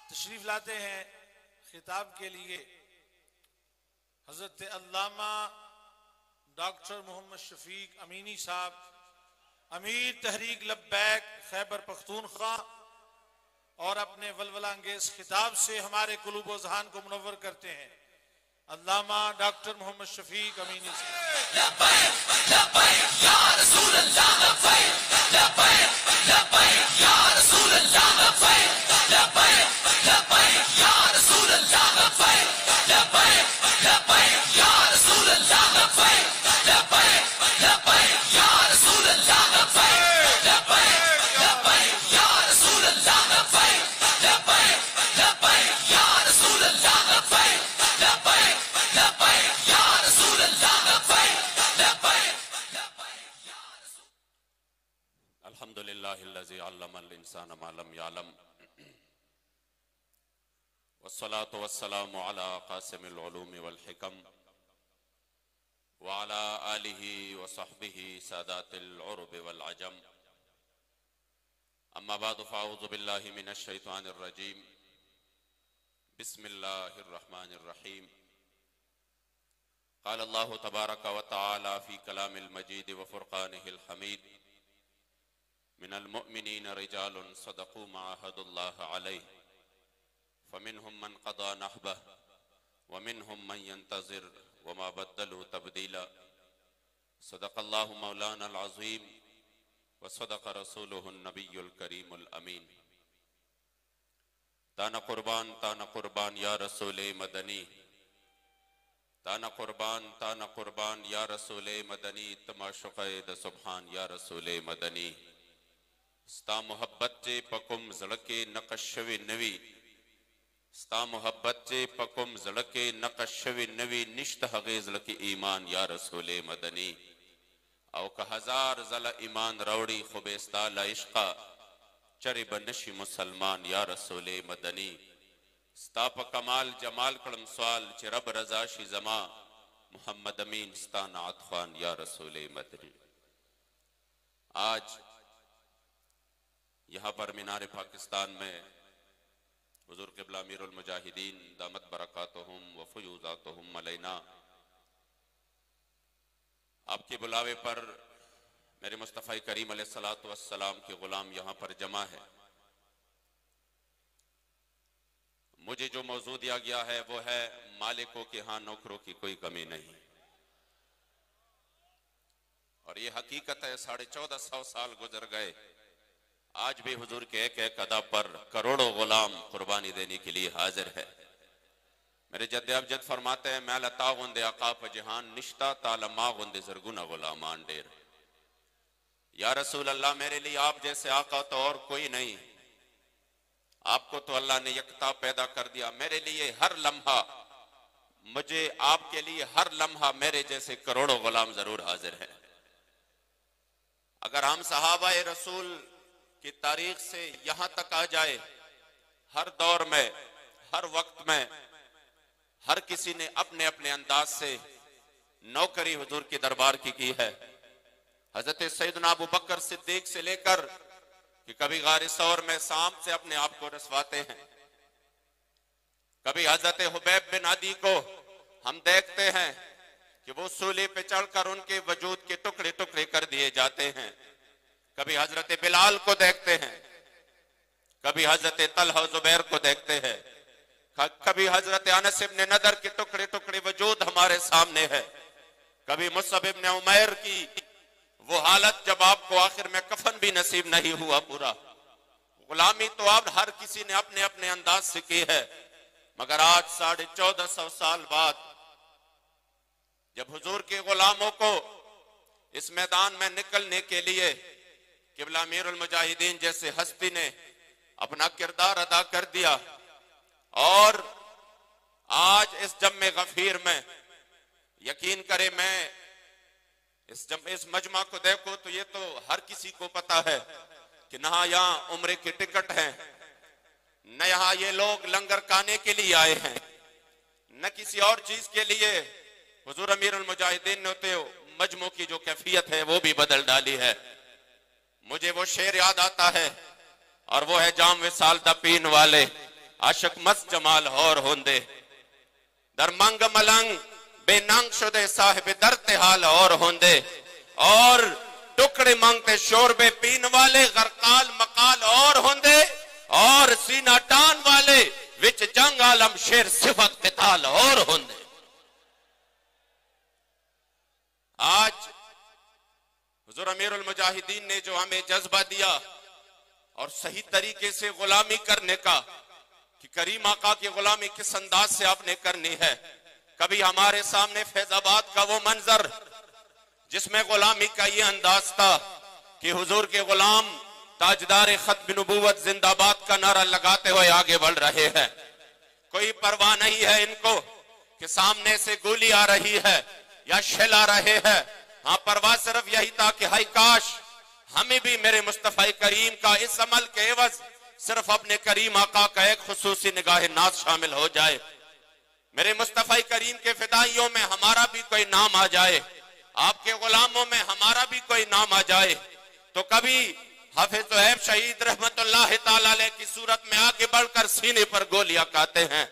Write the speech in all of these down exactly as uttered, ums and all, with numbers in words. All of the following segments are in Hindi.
तशरीफ लाते हैं खिताब के लिए हजरत अल्लामा डॉक्टर मोहम्मद शफीक अमीनी साहब, अमीर तहरीक लब्बैक खैबर पख्तूनख्वा, और अपने वलवला अंगेज खिताब से हमारे कुलूब व ज़हान को मुनव्वर करते हैं अल्लामा डॉक्टर मोहम्मद शफीक अमीनी अल्हम्दुलिल्लाहिल्लज़ी अल्लमल इंसान मा लम यअलम वस्सलातु वस्सलामु अला क़ासिमिल उलूम वल हिकम व अला आलिहि व सहबिहि सादातिल उर्ब वल अजम। अम्मा बाद फ़अऊज़ु बिल्लाहि मिनश शैतानिर रजीम। बिस्मिल्लाहिर रहमानिर रहीम। क़ाल अल्लाहु तबारक व तआला फ़ी कलामिल मजीद व फ़ुरक़ानिहिल हमीद। मिनल मुअमिनीन रिजालुन सदक़ू मा अहदुल्लाह अलैहि फमिनहुम मन क़दा नहबह व मिनहुम मन यंतज़िर व मा बद्दलू तब्दीला। सदक़ल्लाहु मौलानल अज़ीम व सदक़ रसूलुहुन नबियुल करीमुल अमीन। ताना कुर्बान ताना कुर्बान या रसूले मदनी, ताना कुर्बान ताना कुर्बान या रसूले मदनी, तमाशुक़े द सुब्हान या रसूले मदनी। स्ता मोहब्बत जे पकुम ज़ड़के नक़शवे नवी, स्ता मोहब्बत जे पकुम ज़ड़के नक़शवे नवी, निश्त हगे ज़ड़के ईमान या रसूले मदनी। औ का हजार ज़ल ईमान रौड़ी खुबेस्ता ला इश्क़ा, चरे बनशी मुसलमान या रसूले मदनी। स्ता प कमाल जमाल कड़म सवाल चे रब रज़ा शी ज़मा, मुहम्मद अमीन स्ता नात ख़वान या रसूले मदनी। आज यहाँ पर मीनार पाकिस्तान में हुज़ूर क़िबला अमीरुल मुजाहिदीन दामत बरकातुहुम व फ़ुयूज़ातुहुम अलैना, आपके बुलावे पर मेरे मुस्तफ़ा करीम अलैहिस्सलातु वस्सलाम के गुलाम यहाँ पर जमा है। मुझे जो मौजू दिया गया है वो है मालिकों के यहाँ नौकरों की कोई कमी नहीं। और ये हकीकत है, साढ़े चौदह सौ साल गुजर गए, आज भी हुजूर के एक एक अदा पर करोड़ों गुलाम कुर्बानी देने के लिए हाजिर है। मेरे जद्द अबजद फरमाते हैं, मैं लता गुंदे अकाफ जहान निश्ता तालमा गुंदे जरगुना गुलामान डेर। या रसूल अल्लाह, मेरे लिए आप जैसे आका तो और कोई नहीं। आपको तो अल्लाह ने यकता पैदा कर दिया, मेरे लिए हर लम्हा, मुझे आपके लिए हर लम्हा मेरे जैसे करोड़ों गुलाम जरूर हाजिर है। अगर हम सहाबा रसूल की तारीख से यहां तक आ जाए, हर दौर में हर वक्त में हर किसी ने अपने अपने अंदाज से नौकरी हुजूर के दरबार की की है। हजरत सैयदना अबू बकर सिद्दीक से लेकर कि कभी गारे सौर में सांप से अपने आप को रसवाते हैं, कभी हजरत हुबैब बिन अदी को हम देखते हैं कि वो सूली पे चढ़कर उनके वजूद के टुकड़े टुकड़े कर दिए जाते हैं, कभी हजरत बिलाल को देखते हैं, कभी हजरत तलहा जुबैर को देखते हैं, कभी हजरत अनस इब्न नदर के टुकड़े टुकड़े वजूद हमारे सामने है, कभी मुसअब इब्न उमैर की वो हालत जब आपको आखिर में कफन भी नसीब नहीं हुआ पूरा। गुलामी तो आप हर किसी ने अपने अपने अंदाज से की है, मगर आज साढ़े चौदह सौ साल बाद जब हुजूर के गुलामों को इस मैदान में निकलने के लिए क़िबला अमीरुल मुजाहिदीन जैसे हस्ती ने अपना किरदार अदा कर दिया, और आज इस जम्मे गफीर में यकीन करे, मैं इस जम इस मजमा को देखो तो ये तो हर किसी को पता है कि न यहाँ उम्र की टिकट है, न यहाँ ये लोग लंगर खाने के लिए आए हैं, न किसी और चीज के लिए। हुजूर अमीरुल मुजाहिदीन ने तो मजमू की जो कैफियत है वो भी बदल डाली है। मुझे वो शेर याद आता है और वो है जाम विसाल दा पीन वाले, आशिक मस जमाल और होंदे दरमंग मलंग बेनंग शुदे साहिब दर्द हाल और होंदे और टुकड़े मांगते शोरबे पीन वाले गरकाल मकाल और होंदे और सीना टान वाले विच जंग आलम शेर सिफत किताल और होंदे। आज हुजूर अमीरुल मुजाहिदीन ने जो हमें जज्बा दिया और सही तरीके से गुलामी करने का कि करीम आका की गुलामी किस अंदाज से आपने करनी है। कभी हमारे सामने फैजाबाद का वो मंजर जिसमें गुलामी का ये अंदाज था कि हुजूर के गुलाम ताजदार खत्म नबूवत जिंदाबाद का नारा लगाते हुए आगे बढ़ रहे हैं। कोई परवाह नहीं है इनको कि सामने से गोली आ रही है या शेल आ रहे हैं। हाँ, परवाह सिर्फ यही था कि हाय काश हमें भी मेरे मुस्तफा करीम का इस अमल के एवज सिर्फ अपने करीम आका का एक खुसूसी निगाह नाज शामिल हो जाए। मेरे मुस्तफा करीम के फिदाइयों में हमारा भी कोई नाम आ जाए, आपके गुलामों में हमारा भी कोई नाम आ जाए। तो कभी हाफिज तोहेब शहीद रहमतुल्लाह ताला अलैह की सूरत में आगे बढ़कर सीने पर गोलियां खाते हैं।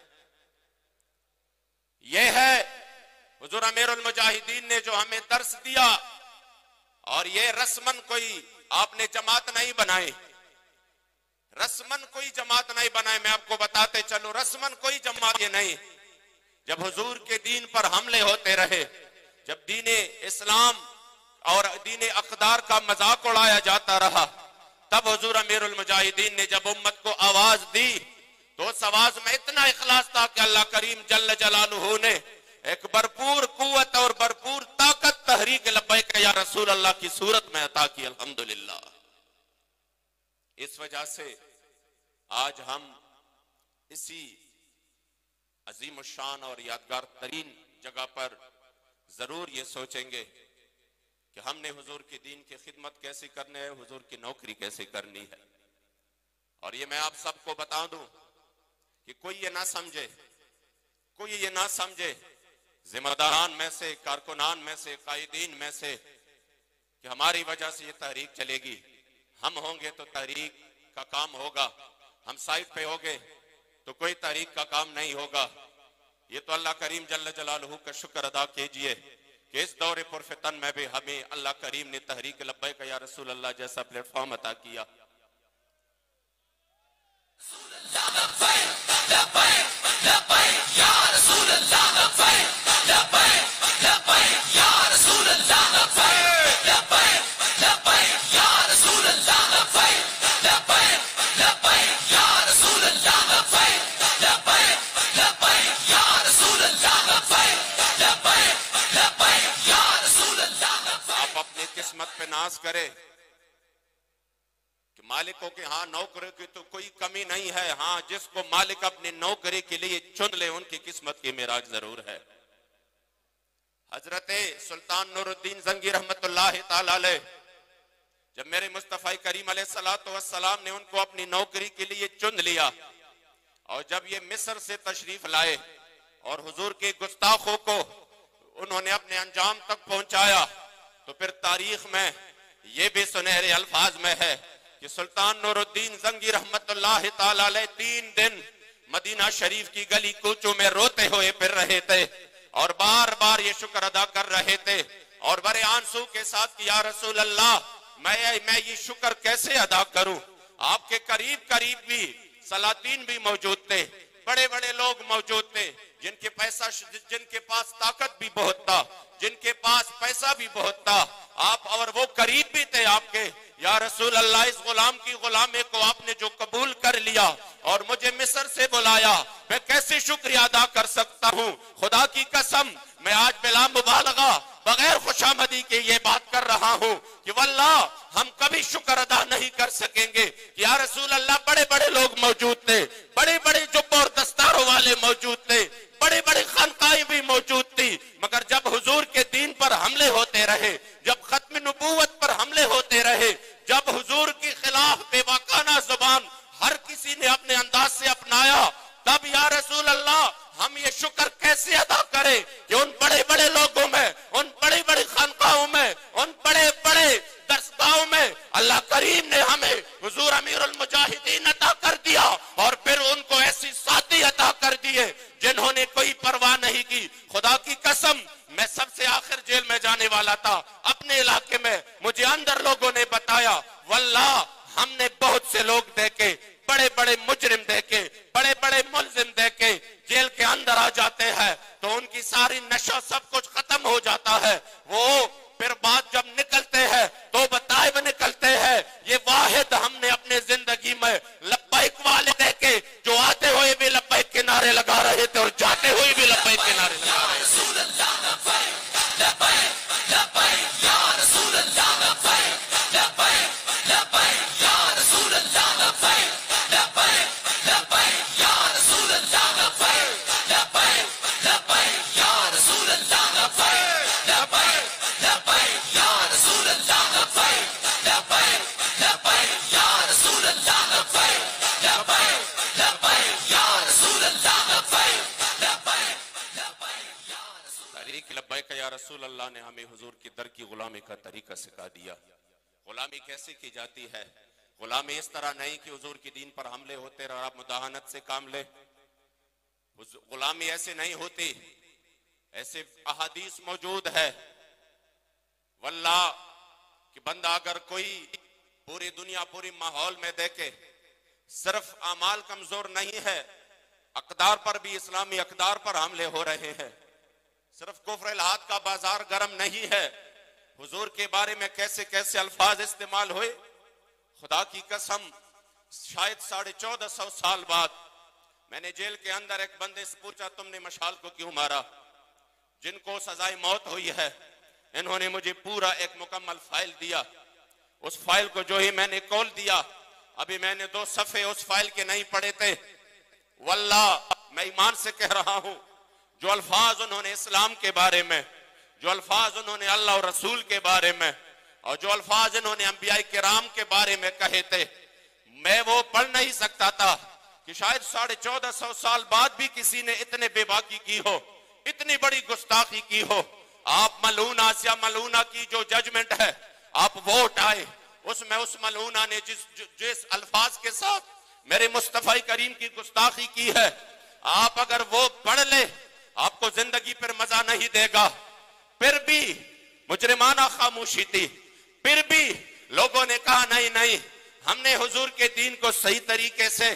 यह है हुजूर अमीरुल मुजाहिदीन ने जो हमें दर्स दिया। और ये रस्मन कोई आपने जमात नहीं बनाई, रस्मन कोई जमात नहीं बनाए। मैं आपको बताते चलो, रस्मन कोई जमात ये नहीं। जब हुजूर के दीन पर हमले होते रहे, जब दीने इस्लाम और दीने अक़दार का मजाक उड़ाया जाता रहा, तब हुजूर अमीरुल मुजाहिदीन ने जब उम्मत को आवाज दी तो उस आवाज में इतना इखलास था कि अल्लाह करीम जल्ल जलालुहू ने एक भरपूर कुव्वत और भरपूर ताकत तहरीक लब्बैक या रसूल अल्लाह की सूरत में अता की। अल्हम्दुलिल्लाह। इस वजह से आज हम इसी अजीम शान और यादगार तरीन जगह पर जरूर ये सोचेंगे कि हमने हुजूर के दीन की खिदमत कैसे करनी है, हुजूर की नौकरी कैसे करनी है। और ये मैं आप सबको बता दूं कि कोई ये ना समझे, कोई ये ना समझे जिम्मेदारान में से, कारकुनान में से, कायदीन में से कि हमारी वजह से ये तहरीक चलेगी। हम होंगे तो तहरीक का काम होगा, हम साइड पे होंगे तो कोई तहरीक का काम नहीं होगा। ये तो अल्लाह करीम जल्ल जलालहू का शुक्र अदा कीजिए कि इस दौरे पुरफितन में भी हमें अल्लाह करीम ने तहरीक लब्बैक या रसूल अल्लाह जैसा प्लेटफॉर्म अता किया। आप अपनी किस्मत पे नाज करें कि मालिकों के हाँ नौकरी की तो कोई कमी नहीं है। हाँ, जिसको मालिक अपनी नौकरी के लिए चुन ले उनकी किस्मत की मिराज जरूर है। हजरत सुल्तान नूरुद्दीन जंगी रहमतुल्लाह ताला अलैह जब मेरे मुस्तफा करीम अलैहिस्सलातु वस्सलाम ने उनको अपनी नौकरी के लिए चुन लिया और जब ये मिस्र से तशरीफ लाए और हुजूर के गुस्ताखों को उन्होंने अपने अंजाम तक पहुंचाया, तो फिर तारीख में ये भी सुनहरे अल्फाज में है कि सुल्तान नूरुद्दीन जंगी रहमतुल्लाह ताला अलैह तीन दिन मदीना शरीफ की गली कूचों में रोते हुए फिर रहे थे और बार बार ये शुक्र अदा कर रहे थे और बड़े आंसू के साथ कि या रसूल अल्लाह, मैं मैं ये शुक्र कैसे अदा करूं। आपके करीब करीब भी सलातीन भी मौजूद थे, बड़े बड़े लोग मौजूद थे जिनके पैसा जिनके पास ताकत भी बहुत था, जिनके पास पैसा भी बहुत था। आप और वो करीब भी थे आपके। या रसूल अल्लाह, इस गुलाम की गुलामे को आपने जो कबूल कर लिया और मुझे मिस्र से बुलाया, मैं कैसे शुक्रिया अदा कर सकता हूँ। खुदा की कसम मैं आज बिला मुबालगा बगैर खुशामदी के ये बात कर रहा हूँ कि वल्लाह हम कभी शुक्र अदा नहीं कर सकेंगे कि या रसूल अल्लाह, बड़े बड़े लोग मौजूद थे, बड़े बड़े जुब्बों और दस्तारों वाले मौजूद थे, बड़े बड़े खानकाएं भी मौजूद थी, मगर जब हुजूर के दीन पर हमले होते रहे, जब खत्म नबूवत पर हमले होते रहे, जब हुजूर के खिलाफ बेवकाना जुबान हर किसी ने अपने अंदाज से अपनाया, तब या रसूल अल्लाह हम ये शुक्र कैसे अदा करें कि उन बड़े बड़े लोगों में, उन बड़े बड़े खानकाहों में, उन बड़े बड़े दरसगाहों में अल्लाह करीम ने हमें हुजूर अमीरुल मुजाहिदीन अता कर दिया और फिर उनको कसम मैं सबसे आखिर जेल में जाने वाला था अपने इलाके में। मुझे अंदर लोगों ने बताया, वल्लाह हमने बहुत से लोग देखे, बड़े बड़े मुजरिम देखे, बड़े बड़े मुलजिम देखे जेल के अंदर आ जाते हैं तो उनकी सारी नशा सब कुछ खत्म हो जाता है। वो फिर बाद जब निकलते हैं तो बताए हुए निकलते हैं। ये वाहिद हमने अपने जिंदगी में लब्बैक वाले देखे जो आते हुए भी लब्बैक के नारे लगा रहे थे और जाते हुए भी लब्बैक के नारे लगा रहे थे। रसूल अल्लाह ने हमें हुजूर की दर की गुलामी का तरीका सिखा दिया। गुलामी कैसे की जाती है? गुलामी इस तरह नहीं कि हुजूर की दीन पर हमले होते और आप मुदाहनत से काम ले। गुलामी ऐसे नहीं होती। ऐसे अहादीस मौजूद है वल्लाह कि बंदा अगर कोई पूरी दुनिया पूरी माहौल में देखे, सिर्फ अमाल कमजोर नहीं है, अकदार पर भी इस्लामी अकदार पर हमले हो रहे हैं। सिर्फ कुफ्र हाथ का बाजार गर्म नहीं है। हुजूर के बारे में कैसे कैसे अल्फाज इस्तेमाल हुए, खुदा की कसम। शायद साढ़े चौदह सौ साल बाद मैंने जेल के अंदर एक बंदे से पूछा, तुमने मशाल को क्यों मारा? जिनको सजाए मौत हुई है, इन्होंने मुझे पूरा एक मुकम्मल फाइल दिया। उस फाइल को जो ही मैंने खोल दिया, अभी मैंने दो सफ़े उस फाइल के नहीं पढ़े थे। वल्लाह मैं ईमान से कह रहा हूं, जो अल्फाज उन्होंने इस्लाम के बारे में, जो अल्फाज उन्होंने अल्लाह और रसूल के बारे में, और जो अल्फाज इन्होंने अंबिया किराम के बारे में कहे थे, मैं वो पढ़ नहीं सकता था कि शायद साढ़े चौदह सौ साल बाद भी किसी ने इतने बेबाकी की हो, इतनी बड़ी गुस्ताखी की हो। आप मलूना से मलूना की जो जजमेंट है, आप वोट आए उसमें उस मलूना ने जिस जिस अल्फाज के साथ मेरे मुस्तफा करीम की गुस्ताखी की है, आप अगर वो पढ़ ले आपको जिंदगी पर मजा नहीं देगा। फिर भी मुजरिमाना खामोशी थी, फिर भी लोगों ने कहा नहीं नहीं, हमने हुजूर के दीन को सही तरीके से,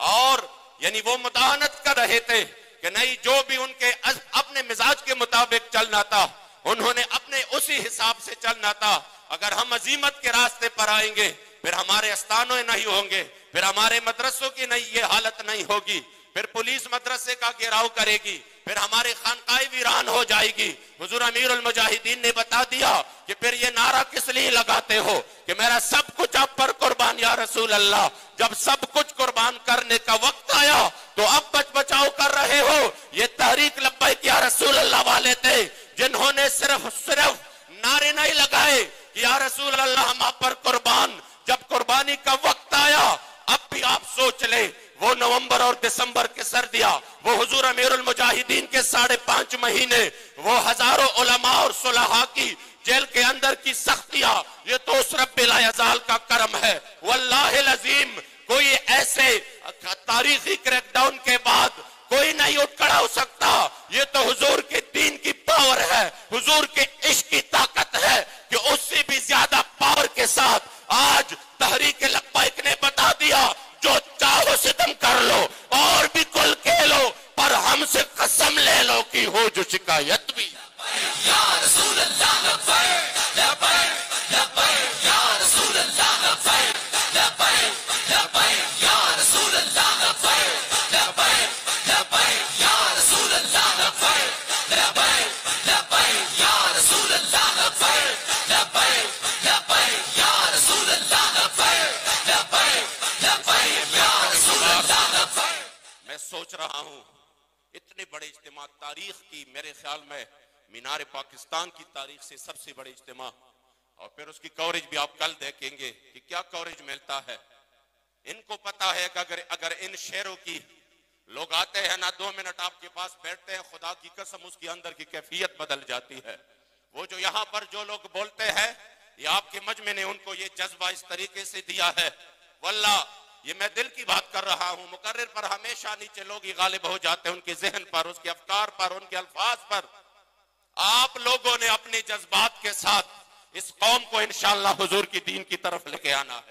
और यानी वो मुदाहनत कर रहे थे कि नहीं, जो भी उनके अपने मिजाज के मुताबिक चलना था उन्होंने अपने उसी हिसाब से चलना था। अगर हम अजीमत के रास्ते पर आएंगे फिर हमारे अस्तानों नहीं होंगे, फिर हमारे मदरसों की नहीं ये हालत नहीं होगी, फिर पुलिस मदरसे का घेराव करेगी, फिर हमारी खानकाई वीरान हो जाएगी। हुजूर अमीरुल मुजाहिदीन ने बता दिया कि फिर ये नारा किस लिए लगाते हो कि मेरा सब कुछ आप पर कुर्बान या रसूल अल्लाह। जब सब कुछ कुर्बान करने का वक्त आया तो अब बच बचाव कर रहे हो। ये तहरीक लब्बैक या रसूल अल्लाह वाले थे जिन्होंने सिर्फ सिर्फ नारे नहीं लगाए कि या रसूल अल्लाह हम आप पर कुर्बान। जब कुर्बानी का वक्त आया, अब भी आप सोच ले, वो नवंबर और दिसंबर के सर्दियां, वो हुजूर अमीरुल मुजाहिदीन के साढ़े पांच महीने, वो हजारों उलमा और सुलहा की जेल के अंदर की सख्तियां, ये तो उस रब्बिल अज़ाल का करम है। वल्लाहिल अज़ीम कोई ऐसे तारीखी क्रैकडाउन के बाद कोई नहीं उठ खड़ा हो सकता। ये तो हुजूर के दीन की पावर है, हुजूर के इश्क की ताकत है कि उससे भी ज्यादा पावर के साथ आज तहरीक लब्बैक ने बता दिया, जो चाहो सितम कर लो और भी कुल के लो, पर हमसे कसम ले लो कि हो जो शिकायत भी। या रसूल अल्लाह लब्बैक लब्बैक लब्बैक या रसूल अल्लाह लब्बैक लब्बैक लब्बैक या रसूल अल्लाह लब्बैक लब्बैक लब्बैक या रसूल अल्लाह लब्बैक लब्बैक लब्बैक या रसूल अल्लाह लब्बैक लब्बैक लब्बैक या रसूल अल्लाह लब्बैक लब्बैक लब्बैक या रसूल अल्लाह लब्बैक। मैं सोच रहा हूँ इतने बड़े इज्तिमा तारीख की, मेरे ख्याल में मीनार पाकिस्तान की तारीख से सबसे बड़े इज्तिमा, और फिर उसकी कवरेज भी आप कल देखेंगे कि क्या कवरेज मिलता है। इनको पता है कि अगर अगर इन शेरों की लोग आते हैं ना, दो मिनट आपके पास बैठते हैं, खुदा की कसम उसके अंदर की कैफियत बदल जाती है। वो जो यहाँ पर जो लोग बोलते हैं, ये आपके मजमे ने उनको ये जज्बा इस तरीके से दिया है। वल्लाह ये मैं दिल की बात कर रहा हूँ, मुकर्रिर पर हमेशा नीचे लोग ही गालिब हो जाते हैं, उनके जहन पर, उसके अफकार पर, उनके अल्फाज पर। आप लोगों ने अपने जज्बात के साथ इस कौम को इंशाअल्लाह हुजूर की दीन की तरफ लेके आना है।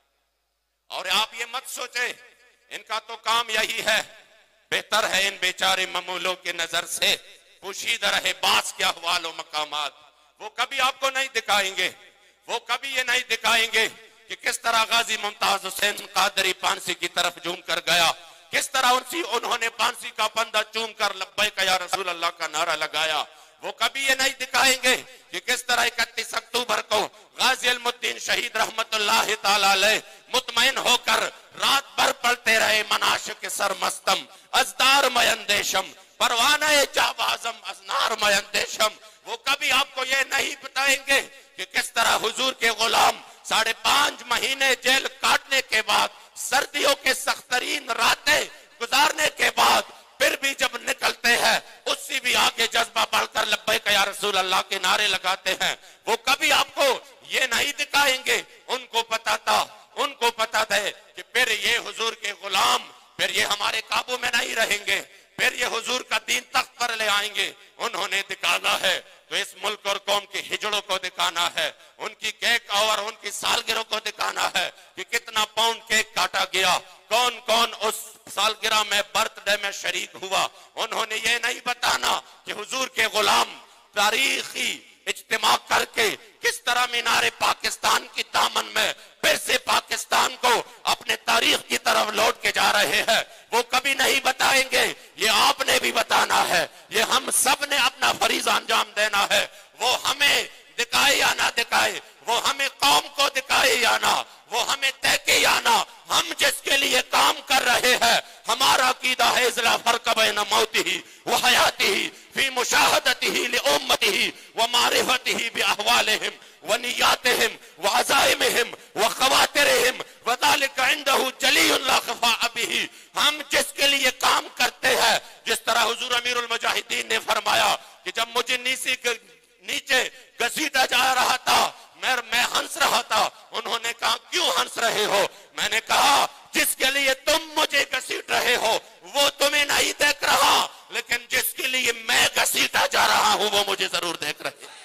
और आप ये मत सोचे इनका तो काम यही है, बेहतर है इन बेचारे ममूलों के नजर से पोशीदा रहे बास के अहवाल और मकामात। वो कभी आपको नहीं दिखाएंगे, वो कभी ये नहीं दिखाएंगे कि किस तरह गाजी मुमताज हुसैन कादरी फांसी की तरफ झूम कर गया, किस तरह उनसी उन्होंने फांसी का फंदा चूम कर लब्बैक या रसूल अल्लाह का नारा लगाया। वो कभी ये नहीं दिखाएंगे कि किस तरह इकतीस अक्टूबर को गाजी अलमुद्दीन शहीद रहमतुल्लाह ताला अलैह मुतमईन होकर रात भर पढ़ते रहे मनाशिक के सरमस्तम अजदार मयंदेशम परवाना जाबाजम असनार मयंदेशम। वो कभी आपको ये नहीं बताएंगे कि किस तरह हुजूर के गुलाम साढ़े पांच महीने जेल काटने के बाद सर्दियों के सख्तरीन रातें गुजारने के बाद फिर भी जब निकलते हैं उससे भी आगे जज्बा बढ़कर लब्बैक या रसूल अल्लाह के नारे लगाते हैं। वो कभी आपको ये नहीं दिखाएंगे। उनको पता था, उनको पता था कि फिर ये हुजूर के गुलाम फिर ये हमारे काबू में नहीं रहेंगे, फिर ये हुजूर का दीन तख्त पर ले आएंगे। उन्होंने दिखाना है तो इस मुल्क और कौम के हिजड़ों को दिखाना है, उनकी केक और उनकी सालगिरह को दिखाना है कि कितना पाउंड केक काटा गया, कौन कौन उस सालगिरह में बर्थडे में शरीक हुआ। उन्होंने ये नहीं बताना कि हुजूर के गुलाम तारीखी इज्तिमा करके किस तरह मीनारे पाकिस्तान की दामन में फिर से पाकिस्तान को अपने तारीख की तरफ लौट के जा रहे हैं। वो कभी नहीं बताएंगे, ये आपने भी बताना है, ये हम सब ने अपना फरीज अंजाम देना है। वो हमें दिखाए या ना दिखाए, वो हमें कौम को दिखाए या ना, वो हमें तहके या ना, हम जिसके लिए काम कर रहे हैं हमारा अकीदा है इज़ला फर्क बैन मौतिही व हयातिही फी मुशाहदतिही लिउम्मतिही व मारिफतिही बिअहवालिहिम व निय्यातिहिम व अज़ाइमिहिम व ख़वातिरिहिम व ज़ालिका इंदहु जलीयुन ला ख़फ़ा बिही। हम जिसके लिए काम करते हैं, जिस तरह हुजूर अमीरुल मुजाहिदीन ने फरमाया कि जब मुझे नीचे नीचे घसीटा जा रहा था मैं मैं हंस रहा था। उन्होंने कहा क्यों हंस रहे हो? मैंने कहा जिसके लिए तुम मुझे घसीट रहे हो वो तुम्हें नहीं देख रहा, लेकिन जिसके लिए मैं घसीटा जा रहा हूं वो मुझे जरूर देख रहे हैं।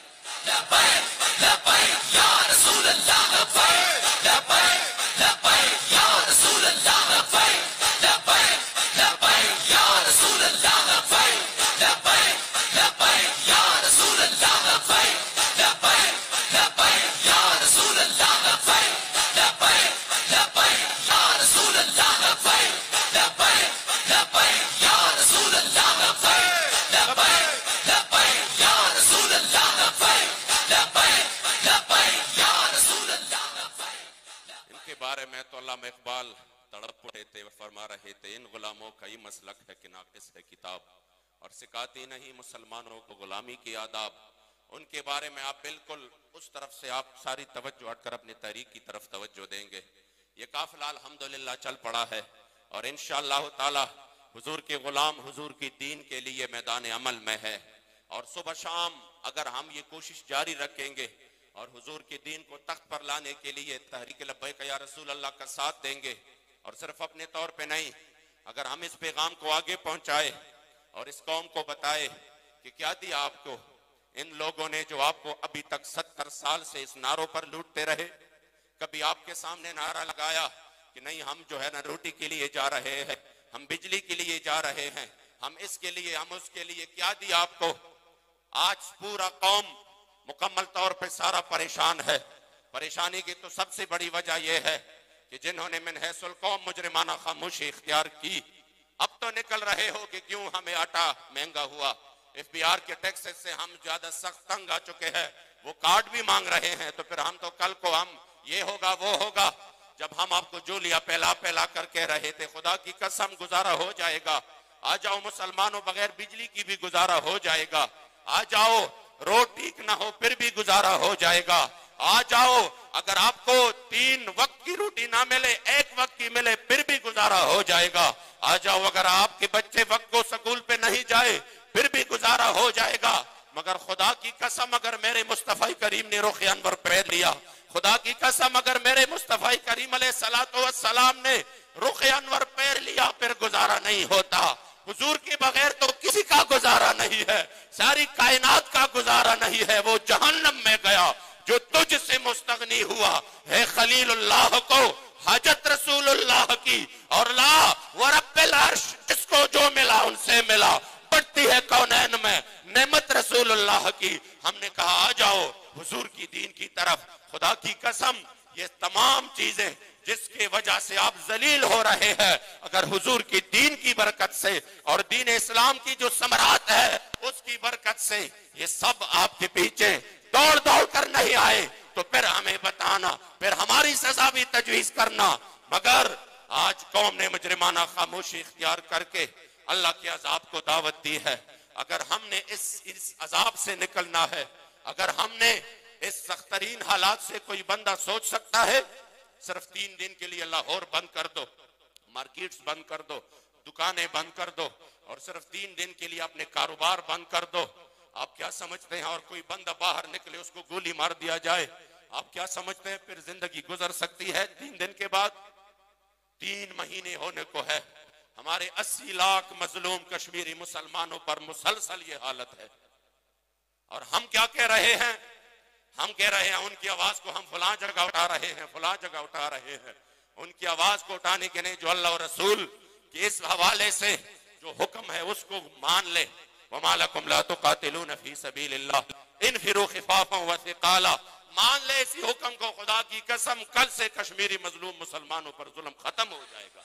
बारे में तो अल्लामा इकबाल तड़प पड़े थे, फरमा रहे थे इन गुलामों का ही मसलक है कि नाकिस है किताब और सिखाती नहीं मुसलमानों को गुलामी की आदाब। उनके बारे में आप बिल्कुल उस तरफ से आप सारी तवज्जो हटकर अपनी तहरीक की तरफ तवज्जो देंगे। ये काफिला अल्हम्दुलिल्लाह चल पड़ा है और इंशाअल्लाह ताला हुजूर के गुलाम हुजूर की दीन के लिए मैदान अमल में है। और सुबह शाम अगर हम ये कोशिश जारी रखेंगे और हुजूर के दीन को तख्त पर लाने के लिए तहरीक लब्बैक या रसूल अल्लाह का साथ देंगे और सिर्फ अपने तौर पे नहीं, अगर हम इस पैगाम को आगे पहुंचाए और इस कौम को बताए कि क्या दिया आपको इन लोगों ने जो आपको अभी तक सत्तर साल से इस नारों पर लूटते रहे। कभी आपके सामने नारा लगाया कि नहीं हम जो है ना रोटी के लिए जा रहे हैं, हम बिजली के लिए जा रहे हैं, हम इसके लिए हम उसके लिए, क्या दिया आपको? आज पूरा कौम मुकम्मल तौर पे सारा परेशान है। परेशानी की तो सबसे बड़ी वजह यह है कि जिन्होंने मिन हैसुल कौम मुजरिमाना खामोशी इख्तियार की, अब तो निकल रहे हो कि क्यों हमें आटा महंगा हुआ, एफ बी आर के टैक्सेस से हम ज्यादा सख्त तंग आ चुके हैं, वो कार्ड भी मांग रहे हैं, तो फिर हम तो कल को हम ये होगा वो होगा। जब हम आपको जो लिया पहला पहला करके रहे थे, खुदा की कसम गुजारा हो जाएगा। आ जाओ मुसलमानों, बगैर बिजली की भी गुजारा हो जाएगा। आ जाओ, रोड ठीक ना हो फिर भी गुजारा हो जाएगा। आ जाओ, अगर आपको तीन वक्त की रोटी ना मिले, एक वक्त की मिले, फिर भी गुजारा हो जाएगा। आ जाओ, अगर आपके बच्चे वक्त को स्कूल पे नहीं जाए फिर भी गुजारा हो जाएगा। मगर खुदा की कसम अगर मेरे मुस्तफा करीम ने रुख अनवर पहन लिया, खुदा की कसम अगर मेरे मुस्तफा करीम अलैहिस्सलातु वस्सलाम ने रुख अनवर पहन लिया, फिर गुजारा नहीं होता। हुजूर के बगैर तो किसी का गुजारा नहीं है, सारी कायनात का गुजारा नहीं है। वो जहन्नम में गया जो तुझसे मुस्तगनी हुआ है। खलीलुल्लाह को हजत रसूलुल्लाह की, और ला व रब्बिल अर्श, जिसको जो मिला उनसे मिला, बढ़ती है कौनैन में नेमत रसूलुल्लाह की। हमने कहा आ जाओ हुजूर की दीन की तरफ। खुदा की कसम ये तमाम चीजें जिसके वजह से आप जलील हो रहे हैं, अगर हुजूर की दीन की बरकत से और दीन इस्लाम की जो समरात है उसकी बरकत से ये सब आपके पीछे दौड़ दौड़ कर नहीं आए तो फिर हमें बताना, फिर हमारी सजा भी तजवीज करना। मगर आज कौम ने मुजरिमाना खामोशी इख्तियार करके अल्लाह के अजाब को दावत दी है। अगर हमने इस इस अजाब से निकलना है, अगर हमने इस सख्तरीन हालात से, कोई बंदा सोच सकता है सिर्फ तीन दिन के लिए लाहौर बंद कर दो, मार्केट्स बंद कर दो, दुकानें बंद कर दो और सिर्फ तीन दिन के लिए अपने कारोबार बंद कर दो, आप क्या समझते हैं? और कोई बंदा बाहर निकले उसको गोली मार दिया जाए, आप क्या समझते हैं फिर जिंदगी गुजर सकती है? तीन दिन के बाद तीन महीने होने को है, हमारे अस्सी लाख मजलूम कश्मीरी मुसलमानों पर मुसलसल ये हालत है। और हम क्या कह रहे हैं? हम कह रहे हैं उनकी आवाज को हम फलां जगह उठा रहे हैं, फलां जगह उठा रहे हैं। उनकी आवाज को उठाने के नहीं, जो अल्लाह और रसूल के इस हवाले से जो हुक्म है उसको मान ले। वमा लकुम ला तुकातिलून फी सबीलिल्लाह इनफिरू खिफाफन व सिकाला, मान ले इसी हुक्म को। खुदा की कसम कल से कश्मीरी मजलूम मुसलमानों पर जुल्म खत्म हो जाएगा।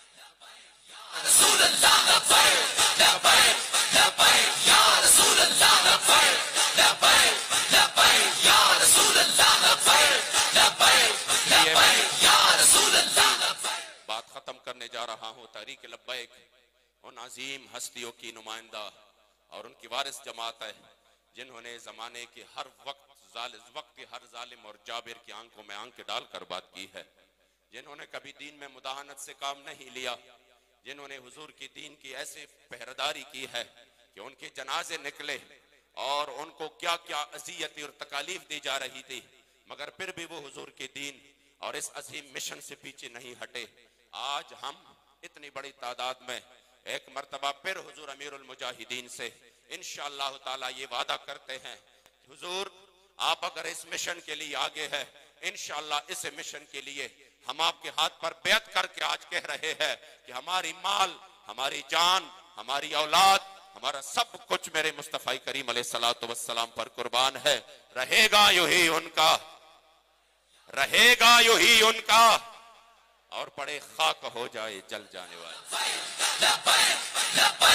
बात खत्म करने जा रहा हूं। तहरीक लब्बैक उन अजीम हस्तियों की नुमाइंदा और उनकी वारिस जमात है जिन्होंने जमाने के हर वक्त वक्त के हर जालिम और जाबिर की आंखों में आंखें डालकर बात की है, जिन्होंने कभी दीन में मुदाहनत से काम नहीं लिया, जिन्होंने हुजूर की दीन की ऐसे पहरेदारी की है कि उनके जनाजे निकले और उनको क्या क्या अजियत और तकालीफ दी जा रही थी, मगर फिर भी वो हुजूर की दीन और इस अजीम मिशन से पीछे नहीं हटे। आज हम इतनी बड़ी तादाद में एक मर्तबा फिर हुजूर अमीरुल मुजाहिदीन से इंशाअल्लाह ताला ये वादा करते हैं, हुजूर आप अगर इस मिशन के लिए आगे है, इंशाअल्लाह इस मिशन के लिए हम आपके हाथ पर बैत करके आज कह रहे हैं कि हमारी माल, हमारी जान, हमारी औलाद, हमारा सब कुछ मेरे मुस्तफा करीम अलैहिस्सलातु वस्सलाम पर कुर्बान है। रहेगा यूं ही उनका, रहेगा यूं ही उनका, और पड़े खाक हो जाए जल जाने वाले।